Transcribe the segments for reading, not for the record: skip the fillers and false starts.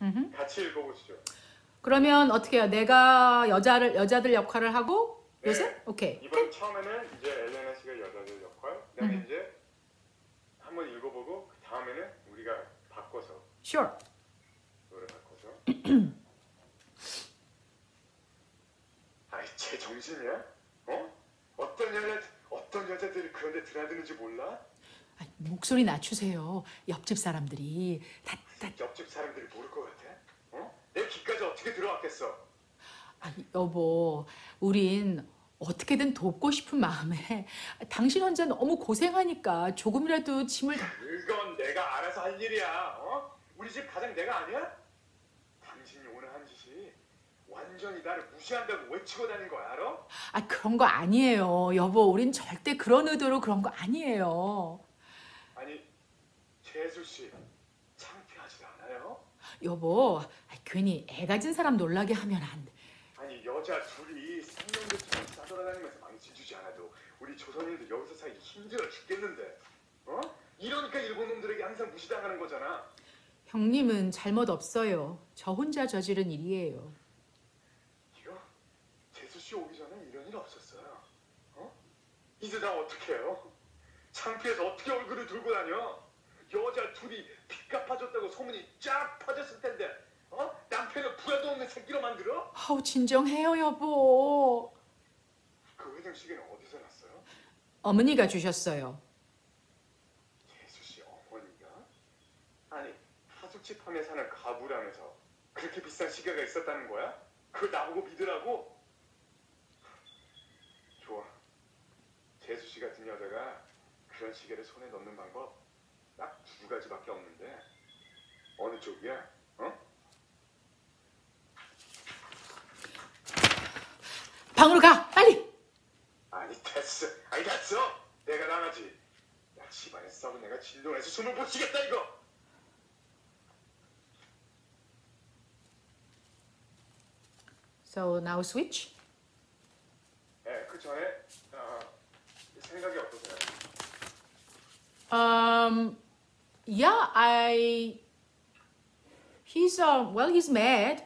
같이 읽어보시죠. 그러면 어떻게 해요? 내가 여자들 역할을 하고 요셉? 네. 오케이. 이번 처음에는 이제 엘레나 씨가 여자들 역할, 그다음에 이제 한번 읽어보고 그 다음에는 우리가 바꿔서. Sure. 노래 바꿔서. 아이, 제 정신이야? 어? 어떤 여자들이 그런데 드나드는지 몰라? 아니, 목소리 낮추세요. 옆집 사람들이 다. 옆집 사람들이 모를 것 같아? 어? 내 귀까지 어떻게 들어왔겠어? 아니, 여보, 우린 어떻게든 돕고 싶은 마음에 당신 혼자 너무 고생하니까 조금이라도 짐을 그건 내가 알아서 할 일이야. 어? 우리 집 가장 내가 아니야? 당신이 오늘 한 짓이 완전히 나를 무시한다고 외치고 다닌 거야, 알아? 아, 그런 거 아니에요. 여보, 우린 절대 그런 의도로 그런 거 아니에요. 아니, 재수 씨 창피하지 않아요? 여보, 괜히 애 가진 사람 놀라게 하면 안 돼. 아니, 여자 둘이 생명들처럼 싸돌아다니면서 망치주지 않아도 우리 조선인들 여기서 살기 힘들어 죽겠는데, 어? 이러니까 일본 놈들에게 항상 무시당하는 거잖아. 형님은 잘못 없어요. 저 혼자 저지른 일이에요. 이거 재수 씨 오기 전에 이런 일 없었어요. 어? 이제 나 어떻게 해요? 창피해서 어떻게 얼굴을 들고 다녀? 여자 둘이 빚 갚아줬다고 소문이 쫙 퍼졌을 텐데, 어? 남편을 부야도 없는 새끼로 만들어? 아우, 진정해요, 여보. 그 회장시계는 어디서 났어요? 어머니가 주셨어요. 재수 씨 어머니가? 아니, 하숙집함에 사는 가부라면서 그렇게 비싼 시계가 있었다는 거야? 그걸 나보고 믿으라고? 좋아. 재수 씨 같은 여자가 그런 시계를 손에 넣는 방법 딱 두 가지밖에 없는데 어느 쪽이야? 어? 방으로 가, 빨리. 아니 됐어. 아니 됐어. 내가 나가지. 야, 집안에 썩은 내가 진동해서 숨을 못 쉬겠다 이거. So now switch. 네, 그 전에 생각이 어떠세요? Yeah, he's mad.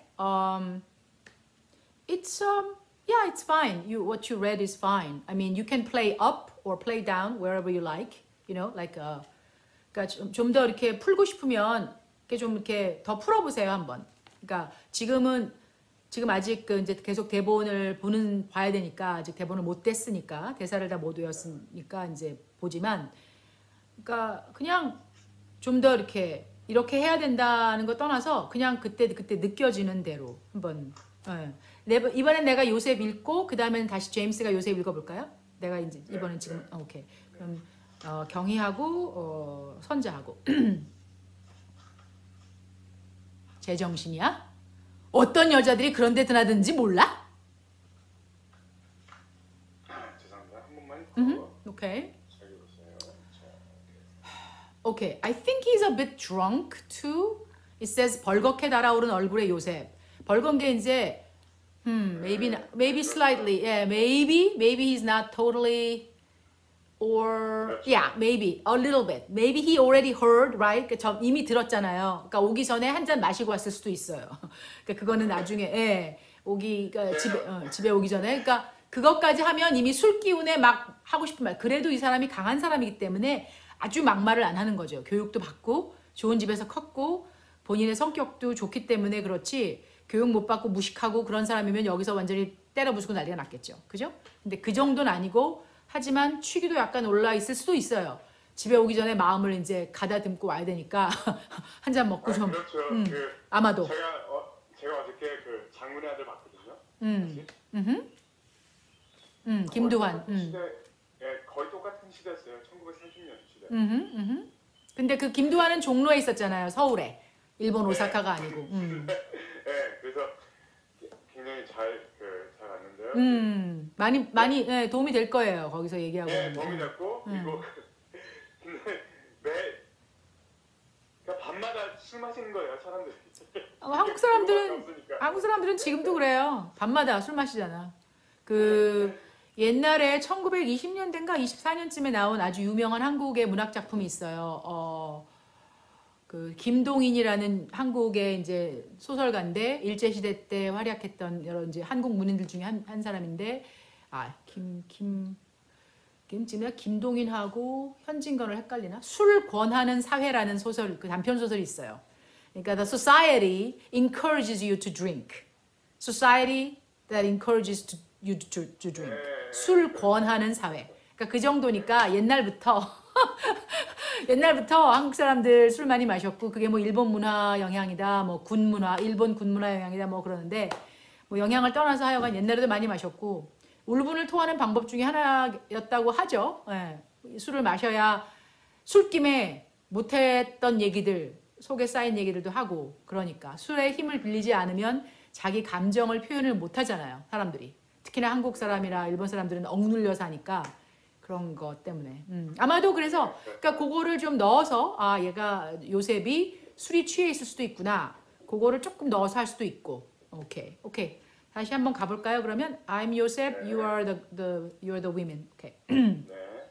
Yeah, it's fine. What you read is fine. I mean, you can play up or play down wherever you like. You know, like 그러니까 좀 더 이렇게 풀고 싶으면 이렇게 좀 이렇게 더 풀어보세요 한번. 그러니까 지금 아직 이제 계속 대본을 봐야 되니까 아직 대본을 못 뗐으니까 대사를 다 못 외웠으니까 이제 보지만. 그러니까 그냥 좀 더 이렇게 해야 된다는 거 떠나서 그냥 그때 느껴지는 대로 한번. 이번엔 내가 요셉 읽고 그 다음에는 다시 제임스가 요셉 읽어볼까요? 내가 이제 이번엔 지금 오케이. 그럼 경희하고 선자하고. 제정신이야? 어떤 여자들이 그런데 드나든지 몰라? 죄송합니다. 한 번만. 오케이. Okay, I think he's a bit drunk too. It says 벌겋게 달아오른 얼굴의 요셉. 벌건 게 이제 maybe slightly. Yeah, maybe he's not totally or yeah, maybe a little bit. Maybe he already heard, right? 그러니까 이미 들었잖아요. 그러니까 오기 전에 한 잔 마시고 왔을 수도 있어요. 그러니까 그거는 나중에 집에 오기 전에 그러니까 그것까지 하면 이미 술 기운에 막 하고 싶은 말. 그래도 이 사람이 강한 사람이기 때문에 아주 막말을 안 하는 거죠. 교육도 받고 좋은 집에서 컸고 본인의 성격도 좋기 때문에 그렇지 교육 못 받고 무식하고 그런 사람이면 여기서 완전히 때려 부수고 난리가 났겠죠. 그죠? 근데 그 정도는 아니고 하지만 취기도 약간 올라 있을 수도 있어요. 집에 오기 전에 마음을 이제 가다듬고 와야 되니까 한 잔 먹고 좀. 그렇죠. 아마도. 제가 어저께 그 장문의 아들 봤거든요. 김두환. 예, 거의 똑같은 시대였어요. 1930년 시대. 근데 그 김두환은 종로에 있었잖아요. 서울에. 일본 오사카가 아니고. 네, 그래서 굉장히 잘 왔는데요. 많이 도움이 될 거예요. 거기서 얘기하고. 네, 도움이 됐고 그리고 근데 그러니까 밤마다 술 마시는 거예요, 사람들이. 한국 사람들은 지금도 그래요. 밤마다 술 마시잖아. 옛날에 1920년대인가 24년쯤에 나온 아주 유명한 한국의 문학 작품이 있어요. 그 김동인이라는 한국의 이제 소설가인데 일제 시대 때 활약했던 여러 이제 한국 문인들 중에 한 사람인데 내가 김동인하고 현진건을 헷갈리나? 술 권하는 사회라는 소설 그 단편 소설이 있어요. 그러니까 the society encourages you to drink. Society that encourages you to drink. 술 권하는 사회. 그러니까 그 정도니까 옛날부터 한국 사람들 술 많이 마셨고 그게 뭐 일본 문화 영향이다, 뭐 군 문화, 일본 군 문화 영향이다 뭐 그러는데 뭐 영향을 떠나서 하여간 옛날에도 많이 마셨고 울분을 토하는 방법 중에 하나였다고 하죠. 예. 술을 마셔야 술김에 못했던 얘기들 속에 쌓인 얘기들도 하고 그러니까 술의 힘을 빌리지 않으면 자기 감정을 표현을 못하잖아요. 사람들이. 특히나 한국 사람이나 일본 사람들은 억눌려 사니까 그런 것 때문에. 아마도 그래서 그러니까 그거를 좀 넣어서 얘가 요셉이 술이 취해 있을 수도 있구나. 그거를 조금 넣어서 할 수도 있고. 오케이. 다시 한번 가볼까요? 그러면 I'm Joseph, you are you're the women. 오케이. 네.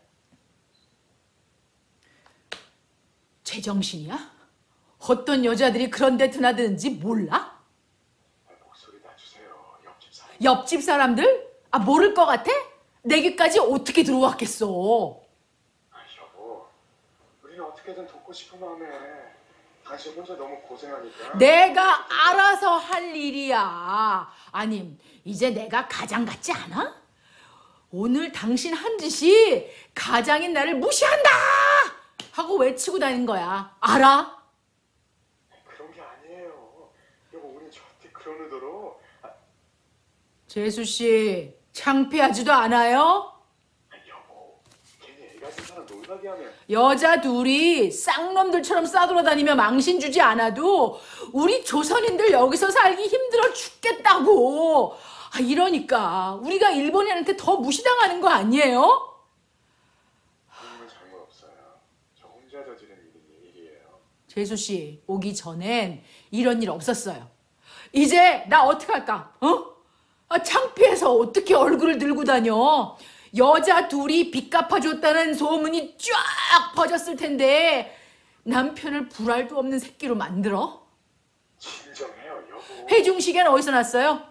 제정신이야? 어떤 여자들이 그런 데 드나드는지 몰라? 목소리 낮추세요. 옆집 사람. 옆집 사람들? 모를 것 같아? 내 귀까지 어떻게 들어왔겠어? 여보, 우리는 어떻게든 돕고 싶은 마음에 당신 혼자 너무 고생하니까. 내가 알아서 할 일이야. 아님, 이제 내가 가장 같지 않아? 오늘 당신 한 짓이 가장인 나를 무시한다! 하고 외치고 다니는 거야. 알아? 그런 게 아니에요. 여보, 우린 절대 그런 의도로. 재수 씨, 창피하지도 않아요? 여보, 괜히 애 같은 사람 놀라게 하면. 여자 둘이 쌍놈들처럼 싸돌아다니며 망신 주지 않아도 우리 조선인들 여기서 살기 힘들어 죽겠다고. 이러니까 우리가 일본인한테 더 무시당하는 거 아니에요? 그런 건 잘못 없어요. 저 혼자 저지른 일이에요. 재수 씨, 오기 전엔 이런 일 없었어요. 이제 나 어떡할까? 창피해서 어떻게 얼굴을 들고 다녀? 여자 둘이 빚 갚아줬다는 소문이 쫙 퍼졌을 텐데 남편을 불알도 없는 새끼로 만들어? 진정해요, 여보. 회중식에는 어디서 났어요?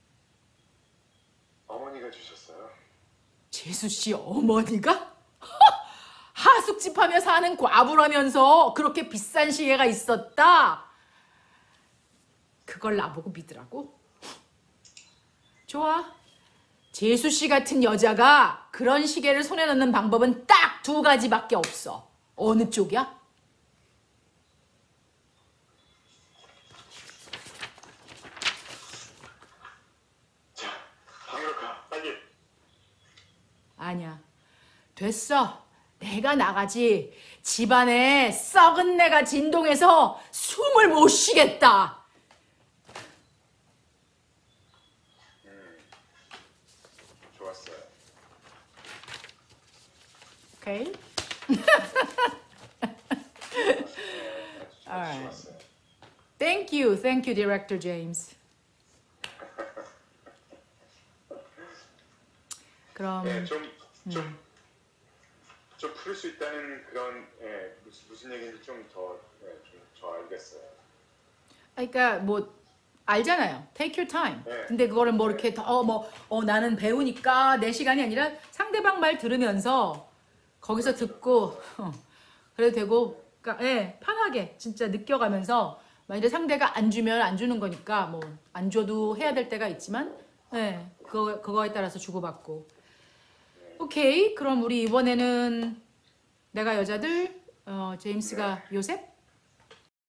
어머니가 주셨어요. 재수 씨 어머니가? 하숙집 하며 사는 과부라면서 그렇게 비싼 시계가 있었다? 그걸 나보고 믿으라고? 좋아. 재수 씨 같은 여자가 그런 시계를 손에 넣는 방법은 딱 두 가지밖에 없어. 어느 쪽이야? 자, 방으로 가, 빨리. 아니야. 됐어. 내가 나가지. 집안에 썩은 내가 진동해서 숨을 못 쉬겠다. 좋았어요. 오케이. 아주 좋았어요. Thank you, Director James. 그럼 네, 좀 풀을 수 있다는 그런 무슨 얘기인지 좀 더 알겠어요. 그러니까 뭐 알잖아요. Take your time. 네. 근데 그거를 뭐 이렇게 나는 배우니까 내 시간이 아니라 상대방 말 들으면서 거기서 듣고 그래도 되고, 그러니까 편하게 진짜 느껴가면서 만약에 상대가 안 주면 안 주는 거니까 뭐 안 줘도 해야 될 때가 있지만 그거에 따라서 주고받고. 오케이. 그럼 우리 이번에는 내가 여자들, 제임스가 요셉.